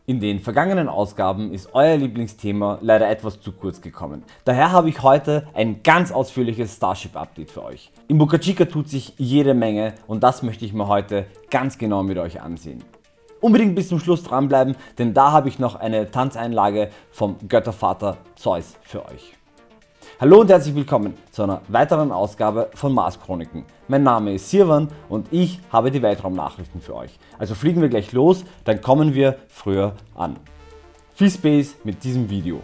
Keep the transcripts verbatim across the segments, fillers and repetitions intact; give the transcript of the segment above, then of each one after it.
In den vergangenen Ausgaben ist euer Lieblingsthema leider etwas zu kurz gekommen. Daher habe ich heute ein ganz ausführliches Starship Update für euch. In Boca Chica tut sich jede Menge und das möchte ich mir heute ganz genau mit euch ansehen. Unbedingt bis zum Schluss dranbleiben, denn da habe ich noch eine Tanzeinlage vom Göttervater Zeus für euch. Hallo und herzlich willkommen zu einer weiteren Ausgabe von Mars Chroniken. Mein Name ist Sirwan und ich habe die Weltraumnachrichten für euch. Also fliegen wir gleich los, dann kommen wir früher an. Viel Spaß mit diesem Video.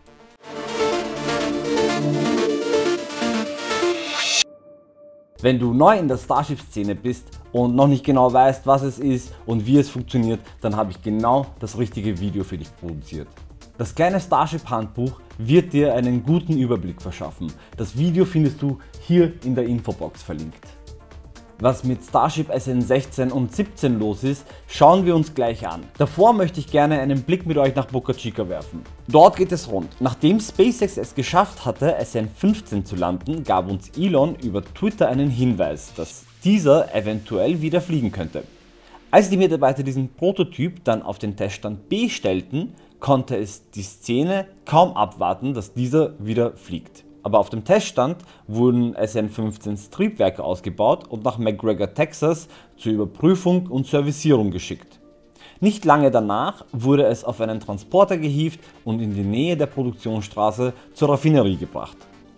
Wenn du neu in der Starship-Szene bist und noch nicht genau weißt, was es ist und wie es funktioniert, dann habe ich genau das richtige Video für dich produziert. Das kleine Starship Handbuch wird dir einen guten Überblick verschaffen. Das Video findest du hier in der Infobox verlinkt. Was mit Starship S N sechzehn und siebzehn los ist, schauen wir uns gleich an. Davor möchte ich gerne einen Blick mit euch nach Boca Chica werfen. Dort geht es rund. Nachdem SpaceX es geschafft hatte, S N fünfzehn zu landen, gab uns Elon über Twitter einen Hinweis, dass dieser eventuell wieder fliegen könnte. Als die Mitarbeiter diesen Prototyp dann auf den Teststand B stellten, konnte es die Szene kaum abwarten, dass dieser wieder fliegt. Aber auf dem Teststand wurden S N fünfzehns Triebwerke ausgebaut und nach McGregor, Texas zur Überprüfung und Servicierung geschickt. Nicht lange danach wurde es auf einen Transporter gehievt und in die Nähe der Produktionsstraße zur Raffinerie gebracht.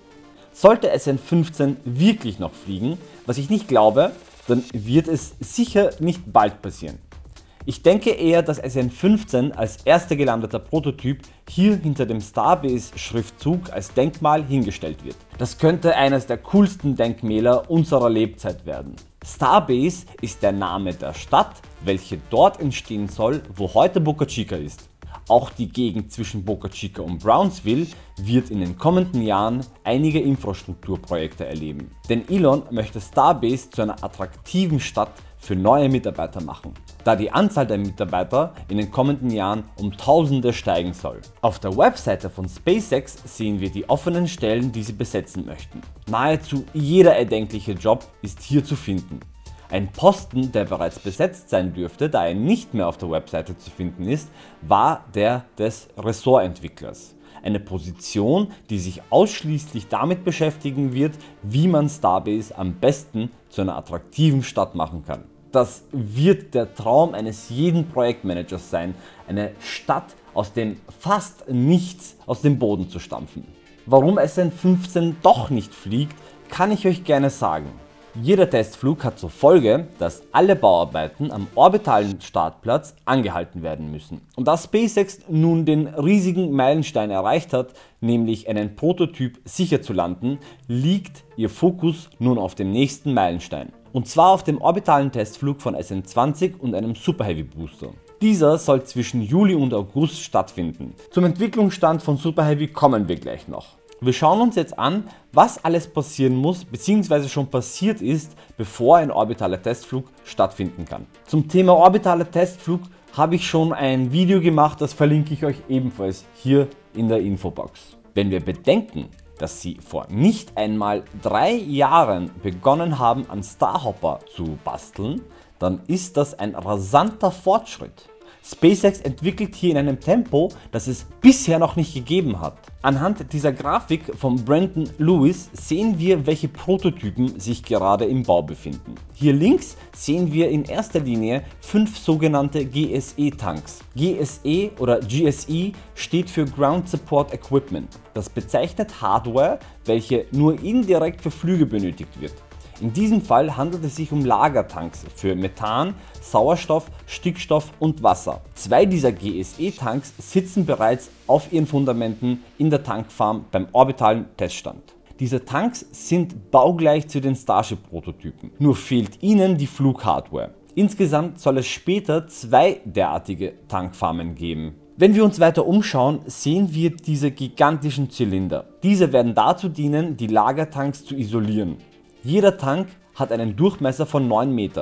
Sollte S N fünfzehn wirklich noch fliegen, was ich nicht glaube, dann wird es sicher nicht bald passieren. Ich denke eher, dass S N fünfzehn als erster gelandeter Prototyp hier hinter dem Starbase Schriftzug als Denkmal hingestellt wird. Das könnte eines der coolsten Denkmäler unserer Lebzeit werden. Starbase ist der Name der Stadt, welche dort entstehen soll, wo heute Boca Chica ist. Auch die Gegend zwischen Boca Chica und Brownsville wird in den kommenden Jahren einige Infrastrukturprojekte erleben. Denn Elon möchte Starbase zu einer attraktiven Stadt für neue Mitarbeiter machen, da die Anzahl der Mitarbeiter in den kommenden Jahren um Tausende steigen soll. Auf der Webseite von SpaceX sehen wir die offenen Stellen, die sie besetzen möchten. Nahezu jeder erdenkliche Job ist hier zu finden. Ein Posten, der bereits besetzt sein dürfte, da er nicht mehr auf der Webseite zu finden ist, war der des Ressortentwicklers. Eine Position, die sich ausschließlich damit beschäftigen wird, wie man Starbase am besten zu einer attraktiven Stadt machen kann. Das wird der Traum eines jeden Projektmanagers sein, eine Stadt aus dem fast nichts aus dem Boden zu stampfen. Warum S N fünfzehn doch nicht fliegt, kann ich euch gerne sagen. Jeder Testflug hat zur Folge, dass alle Bauarbeiten am orbitalen Startplatz angehalten werden müssen. Und da SpaceX nun den riesigen Meilenstein erreicht hat, nämlich einen Prototyp sicher zu landen, liegt ihr Fokus nun auf dem nächsten Meilenstein. Und zwar auf dem orbitalen Testflug von S N zwanzig und einem Super Heavy Booster. Dieser soll zwischen Juli und August stattfinden. Zum Entwicklungsstand von Super Heavy kommen wir gleich noch. Wir schauen uns jetzt an, was alles passieren muss bzw. schon passiert ist, bevor ein orbitaler Testflug stattfinden kann. Zum Thema orbitaler Testflug habe ich schon ein Video gemacht, das verlinke ich euch ebenfalls hier in der Infobox. Wenn wir bedenken, dass sie vor nicht einmal drei Jahren begonnen haben, an Starhopper zu basteln, dann ist das ein rasanter Fortschritt. SpaceX entwickelt hier in einem Tempo, das es bisher noch nicht gegeben hat. Anhand dieser Grafik von Brandon Lewis sehen wir, welche Prototypen sich gerade im Bau befinden. Hier links sehen wir in erster Linie fünf sogenannte G S E-Tanks. G S E oder G S E steht für Ground Support Equipment. Das bezeichnet Hardware, welche nur indirekt für Flüge benötigt wird. In diesem Fall handelt es sich um Lagertanks für Methan, Sauerstoff, Stickstoff und Wasser. Zwei dieser G S E-Tanks sitzen bereits auf ihren Fundamenten in der Tankfarm beim orbitalen Teststand. Diese Tanks sind baugleich zu den Starship-Prototypen, nur fehlt ihnen die Flughardware. Insgesamt soll es später zwei derartige Tankfarmen geben. Wenn wir uns weiter umschauen, sehen wir diese gigantischen Zylinder. Diese werden dazu dienen, die Lagertanks zu isolieren. Jeder Tank hat einen Durchmesser von neun Meter.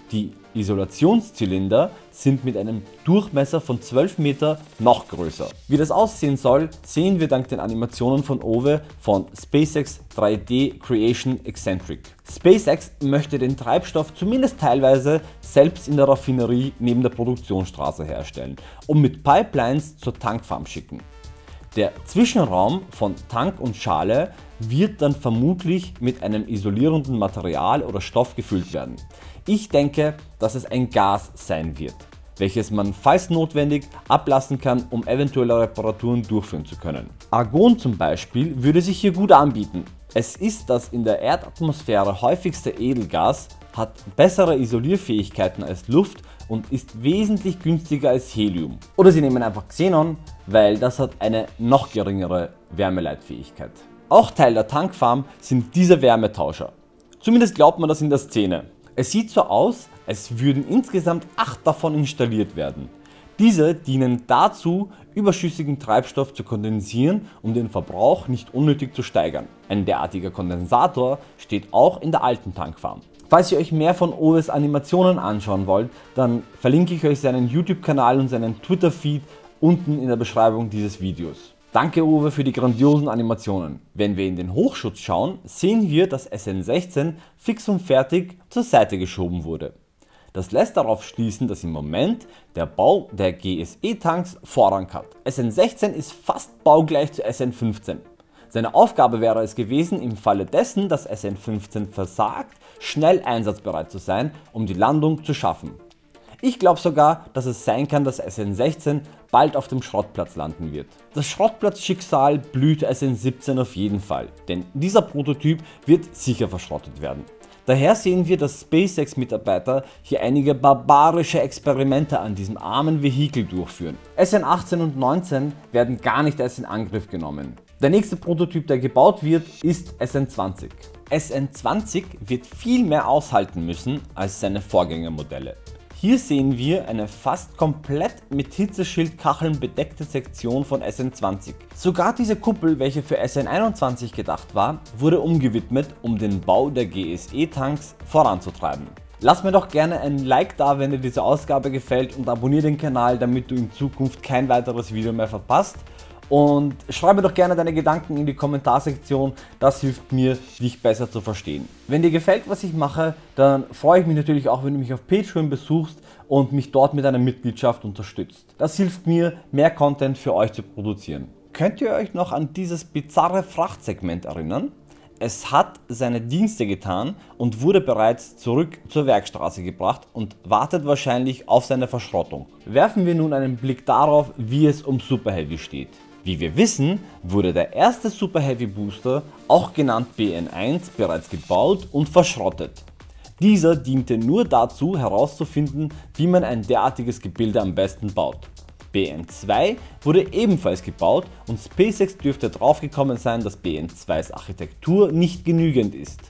Die Isolationszylinder sind mit einem Durchmesser von zwölf Meter noch größer. Wie das aussehen soll, sehen wir dank den Animationen von Owe von SpaceX drei D Creation Eccentric. SpaceX möchte den Treibstoff zumindest teilweise selbst in der Raffinerie neben der Produktionsstraße herstellen und mit Pipelines zur Tankfarm schicken. Der Zwischenraum von Tank und Schale wird dann vermutlich mit einem isolierenden Material oder Stoff gefüllt werden. Ich denke, dass es ein Gas sein wird, welches man falls notwendig ablassen kann, um eventuelle Reparaturen durchführen zu können. Argon zum Beispiel würde sich hier gut anbieten. Es ist das in der Erdatmosphäre häufigste Edelgas, hat bessere Isolierfähigkeiten als Luft und ist wesentlich günstiger als Helium. Oder sie nehmen einfach Xenon, weil das hat eine noch geringere Wärmeleitfähigkeit. Auch Teil der Tankfarm sind diese Wärmetauscher. Zumindest glaubt man das in der Szene. Es sieht so aus, als würden insgesamt acht davon installiert werden. Diese dienen dazu, überschüssigen Treibstoff zu kondensieren, um den Verbrauch nicht unnötig zu steigern. Ein derartiger Kondensator steht auch in der alten Tankfarm. Falls ihr euch mehr von Owes Animationen anschauen wollt, dann verlinke ich euch seinen YouTube-Kanal und seinen Twitter-Feed unten in der Beschreibung dieses Videos. Danke Owe für die grandiosen Animationen. Wenn wir in den Hochschutz schauen, sehen wir, dass S N sechzehn fix und fertig zur Seite geschoben wurde. Das lässt darauf schließen, dass im Moment der Bau der G S E-Tanks Vorrang hat. S N sechzehn ist fast baugleich zu S N fünfzehn. Seine Aufgabe wäre es gewesen, im Falle dessen, dass S N fünfzehn versagt, schnell einsatzbereit zu sein, um die Landung zu schaffen. Ich glaube sogar, dass es sein kann, dass S N sechzehn bald auf dem Schrottplatz landen wird. Das Schrottplatzschicksal blüht S N siebzehn auf jeden Fall, denn dieser Prototyp wird sicher verschrottet werden. Daher sehen wir, dass SpaceX Mitarbeiter hier einige barbarische Experimente an diesem armen Vehikel durchführen. S N achtzehn und neunzehn werden gar nicht erst in Angriff genommen. Der nächste Prototyp, der gebaut wird, ist S N zwanzig. S N zwanzig wird viel mehr aushalten müssen als seine Vorgängermodelle. Hier sehen wir eine fast komplett mit Hitzeschildkacheln bedeckte Sektion von S N zwanzig. Sogar diese Kuppel, welche für S N einundzwanzig gedacht war, wurde umgewidmet, um den Bau der G S E-Tanks voranzutreiben. Lass mir doch gerne ein Like da, wenn dir diese Ausgabe gefällt, und abonniere den Kanal, damit du in Zukunft kein weiteres Video mehr verpasst. Und schreibe doch gerne deine Gedanken in die Kommentarsektion, das hilft mir, dich besser zu verstehen. Wenn dir gefällt, was ich mache, dann freue ich mich natürlich auch, wenn du mich auf Patreon besuchst und mich dort mit einer Mitgliedschaft unterstützt. Das hilft mir, mehr Content für euch zu produzieren. Könnt ihr euch noch an dieses bizarre Frachtsegment erinnern? Es hat seine Dienste getan und wurde bereits zurück zur Werkstraße gebracht und wartet wahrscheinlich auf seine Verschrottung. Werfen wir nun einen Blick darauf, wie es um Super Heavy steht. Wie wir wissen, wurde der erste Super Heavy Booster, auch genannt B N eins, bereits gebaut und verschrottet. Dieser diente nur dazu, herauszufinden, wie man ein derartiges Gebilde am besten baut. B N zwei wurde ebenfalls gebaut und SpaceX dürfte draufgekommen sein, dass B N zweis Architektur nicht genügend ist.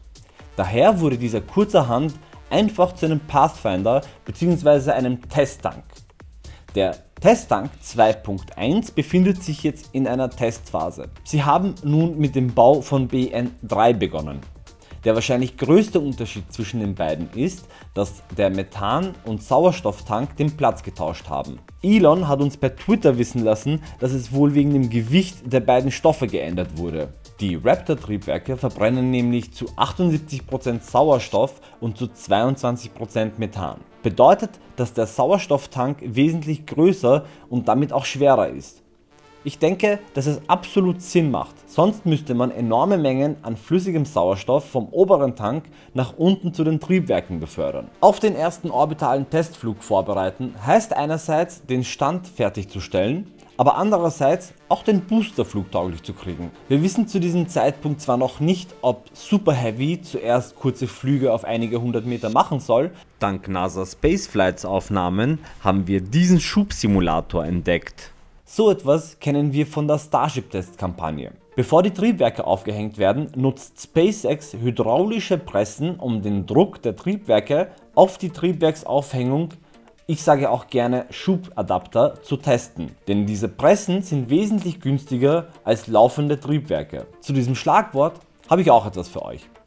Daher wurde dieser kurzerhand einfach zu einem Pathfinder bzw. einem Testtank. Der Testtank zwei Punkt eins befindet sich jetzt in einer Testphase. Sie haben nun mit dem Bau von B N drei begonnen. Der wahrscheinlich größte Unterschied zwischen den beiden ist, dass der Methan- und Sauerstofftank den Platz getauscht haben. Elon hat uns per Twitter wissen lassen, dass es wohl wegen dem Gewicht der beiden Stoffe geändert wurde. Die Raptor-Triebwerke verbrennen nämlich zu achtundsiebzig Prozent Sauerstoff und zu zweiundzwanzig Prozent Methan. Bedeutet, dass der Sauerstofftank wesentlich größer und damit auch schwerer ist. Ich denke, dass es absolut Sinn macht, sonst müsste man enorme Mengen an flüssigem Sauerstoff vom oberen Tank nach unten zu den Triebwerken befördern. Auf den ersten orbitalen Testflug vorbereiten heißt einerseits, den Stand fertigzustellen, aber andererseits auch den Booster flugtauglich zu kriegen. Wir wissen zu diesem Zeitpunkt zwar noch nicht, ob Super Heavy zuerst kurze Flüge auf einige hundert Meter machen soll. Dank NASA Spaceflights Aufnahmen haben wir diesen Schubsimulator entdeckt. So etwas kennen wir von der Starship-Test-Kampagne. Bevor die Triebwerke aufgehängt werden, nutzt SpaceX hydraulische Pressen, um den Druck der Triebwerke auf die Triebwerksaufhängung, ich sage auch gerne Schubadapter, zu testen. Denn diese Pressen sind wesentlich günstiger als laufende Triebwerke. Zu diesem Schlagwort habe ich auch etwas für euch.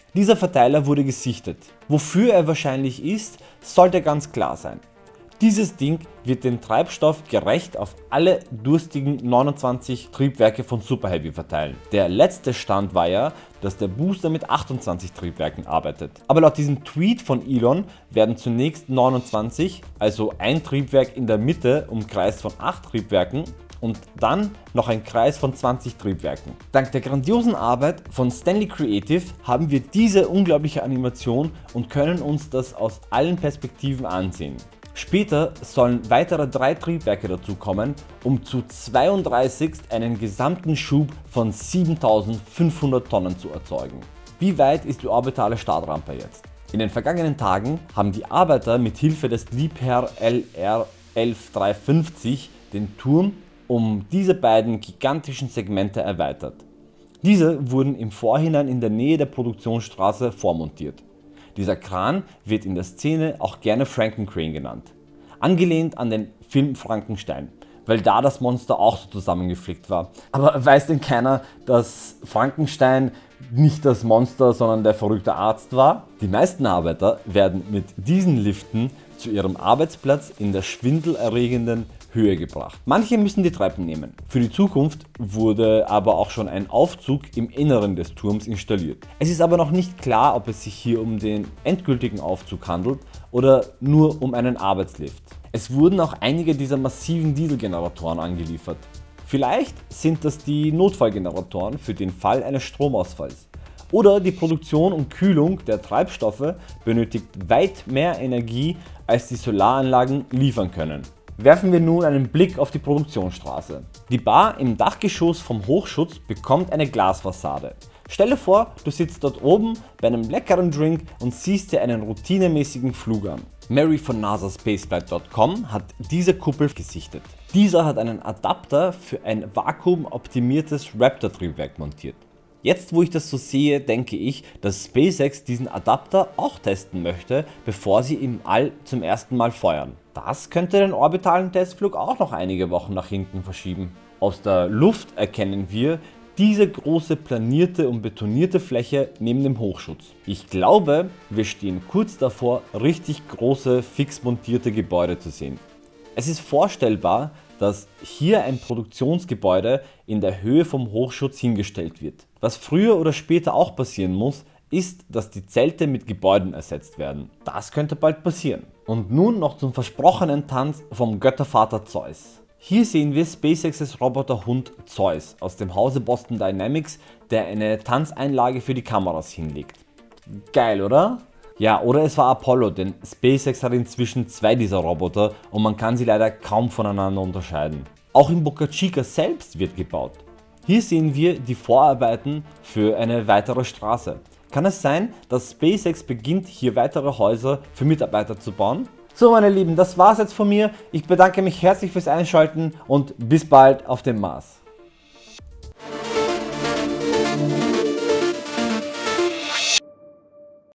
Dieser Verteiler wurde gesichtet. Wofür er wahrscheinlich ist, sollte ganz klar sein. Dieses Ding wird den Treibstoff gerecht auf alle durstigen neunundzwanzig Triebwerke von Super Heavy verteilen. Der letzte Stand war ja, dass der Booster mit achtundzwanzig Triebwerken arbeitet. Aber laut diesem Tweet von Elon werden zunächst neunundzwanzig, also ein Triebwerk in der Mitte umkreist von acht Triebwerken, und dann noch ein Kreis von zwanzig Triebwerken. Dank der grandiosen Arbeit von Stanley Creative haben wir diese unglaubliche Animation und können uns das aus allen Perspektiven ansehen. Später sollen weitere drei Triebwerke dazukommen, um zu zweiunddreißig einen gesamten Schub von siebentausendfünfhundert Tonnen zu erzeugen. Wie weit ist die orbitale Startrampe jetzt? In den vergangenen Tagen haben die Arbeiter mit Hilfe des Liebherr L R elf dreihundertfünfzig den Turm um diese beiden gigantischen Segmente erweitert. Diese wurden im Vorhinein in der Nähe der Produktionsstraße vormontiert. Dieser Kran wird in der Szene auch gerne Frankencrane genannt, angelehnt an den Film Frankenstein, weil da das Monster auch so zusammengeflickt war. Aber weiß denn keiner, dass Frankenstein nicht das Monster, sondern der verrückte Arzt war? Die meisten Arbeiter werden mit diesen Liften zu ihrem Arbeitsplatz in der schwindelerregenden Höhe gebracht. Manche müssen die Treppen nehmen. Für die Zukunft wurde aber auch schon ein Aufzug im Inneren des Turms installiert. Es ist aber noch nicht klar, ob es sich hier um den endgültigen Aufzug handelt oder nur um einen Arbeitslift. Es wurden auch einige dieser massiven Dieselgeneratoren angeliefert. Vielleicht sind das die Notfallgeneratoren für den Fall eines Stromausfalls. Oder die Produktion und Kühlung der Treibstoffe benötigt weit mehr Energie, als die Solaranlagen liefern können. Werfen wir nun einen Blick auf die Produktionsstraße. Die Bar im Dachgeschoss vom Hochschutz bekommt eine Glasfassade. Stelle vor, du sitzt dort oben bei einem leckeren Drink und siehst dir einen routinemäßigen Flug an. Mary von NASA Spaceflight Punkt com hat diese Kuppel gesichtet. Dieser hat einen Adapter für ein vakuumoptimiertes Raptor-Triebwerk montiert. Jetzt, wo ich das so sehe, denke ich, dass SpaceX diesen Adapter auch testen möchte, bevor sie im All zum ersten Mal feuern. Das könnte den orbitalen Testflug auch noch einige Wochen nach hinten verschieben. Aus der Luft erkennen wir diese große planierte und betonierte Fläche neben dem Hochschutz. Ich glaube, wir stehen kurz davor, richtig große, fix montierte Gebäude zu sehen. Es ist vorstellbar, dass hier ein Produktionsgebäude in der Höhe vom Hochschutz hingestellt wird. Was früher oder später auch passieren muss, ist, dass die Zelte mit Gebäuden ersetzt werden. Das könnte bald passieren. Und nun noch zum versprochenen Tanz vom Göttervater Zeus. Hier sehen wir SpaceX's Roboterhund Zeus aus dem Hause Boston Dynamics, der eine Tanzeinlage für die Kameras hinlegt. Geil, oder? Ja, oder es war Apollo, denn SpaceX hat inzwischen zwei dieser Roboter und man kann sie leider kaum voneinander unterscheiden. Auch in Boca Chica selbst wird gebaut. Hier sehen wir die Vorarbeiten für eine weitere Straße. Kann es sein, dass SpaceX beginnt, hier weitere Häuser für Mitarbeiter zu bauen? So meine Lieben, das war's jetzt von mir. Ich bedanke mich herzlich fürs Einschalten und bis bald auf dem Mars.